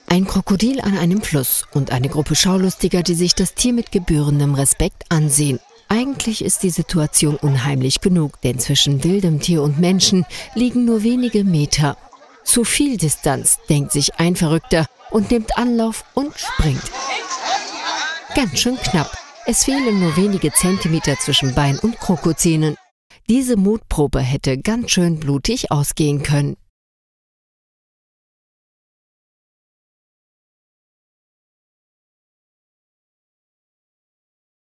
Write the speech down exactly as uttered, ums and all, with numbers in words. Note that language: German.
Ein Krokodil an einem Fluss und eine Gruppe Schaulustiger, die sich das Tier mit gebührendem Respekt ansehen. Eigentlich ist die Situation unheimlich genug, denn zwischen wildem Tier und Menschen liegen nur wenige Meter. Zu viel Distanz, denkt sich ein Verrückter und nimmt Anlauf und springt. Ganz schön knapp. Es fehlen nur wenige Zentimeter zwischen Bein und Krokozähnen. Diese Mutprobe hätte ganz schön blutig ausgehen können.